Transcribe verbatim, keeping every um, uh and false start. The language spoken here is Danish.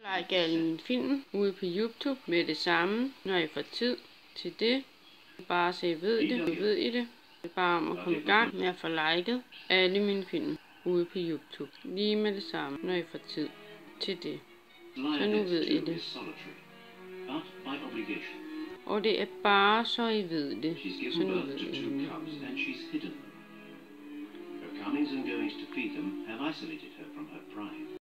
Like alle mine film ude på YouTube med det samme, når I får tid til det. Bare så I ved det, så ved I det. Det er bare om at komme i gang med at få liket alle mine film ude på YouTube. Lige med det samme, når I får tid til det. Så nu ved I det. Og det er bare så I ved det. Så nu ved I det. Her comings and goings to feed them have isolated her from her pride.